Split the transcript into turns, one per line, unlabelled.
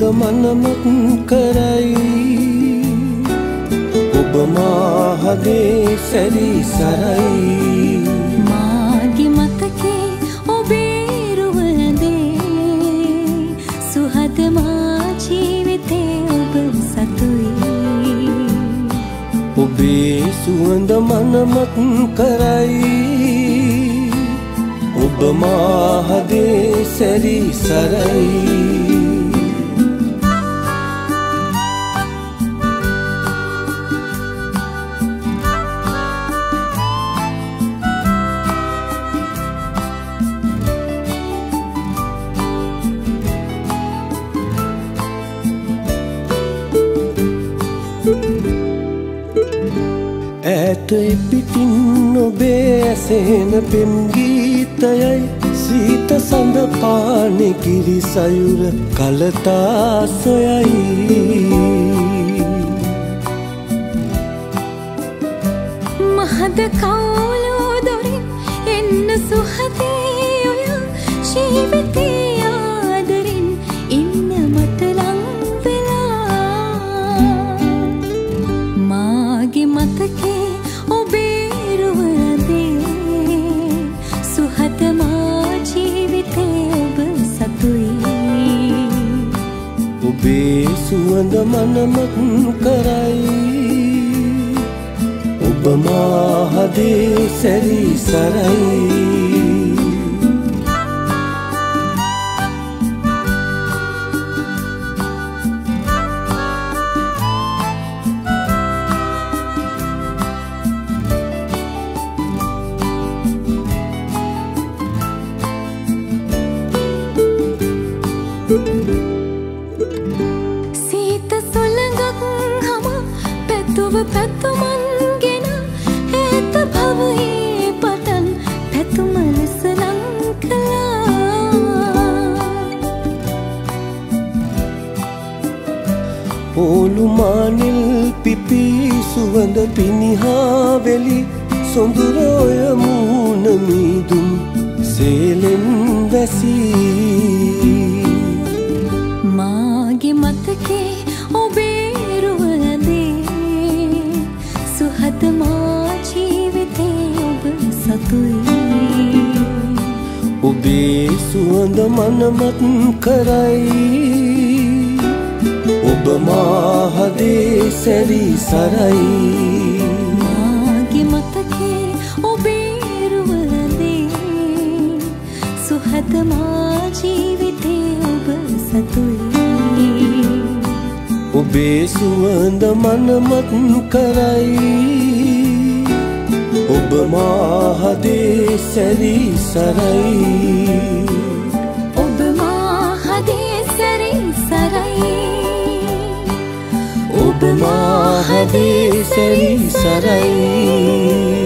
මනමත් කරයි ඔබ මා හදේ සැරිසරයි
මාගේ මතකේ ඔබේ රුවඳේ සුහද මා ජීවිතේ ඔබ සතුයි
ඔබේ සුවඳ මනමත් කරයි ඔබ මා හදේ සැරිසරයි ඈත පිටින් ඔබේ ඇසෙන පෙම් ගීතයයි සීත සඳ පානේ කිරි සයුර කලතා සොයයි
මහද කවුලෝ දොරින් එන්න සුහදේ ඔය ජීවිතේ ආදරින් ඉන්න මට ලං වෙලා මාගේ මතකේ ඔබේ රුවඳේ සුහද මා ජීවිතේ ඔබ සතුයි
ඔබේ සුවඳ මනමත් කරයි ඔබ මා හදේ සැරිසරයි
සීත සොළඟක් හම පැතුව පැතුමන්ගෙන ඈත භවයේ පටන් පැතුම ලෙස ලං කළා
පොළු මානිල් පිපි සුවඳ පිනිහා වෙලි සොඳුර ඔය මූණ මීදුම් සේලෙන් වැසී
මාගේ මතකේ ඔබේ රුවඳේ සුහද මා ජීවිතේ ඔබ සතුයි
ඔබේ සුවඳ මනමත් කරයි ඔබ මා හදේ සැරිසරයි
මාගේ මතකේ ඔබේ රුවඳේ සුහද මා ජීවිතේ ඔබ සතුයි
ඔබේ සුවඳ මනමත් කරයි ඔබ මා හදේ සැරිසරයි
ඔබ මා හදේ සැරිසරයි
ඔබ මා හදේ සැරිසරයි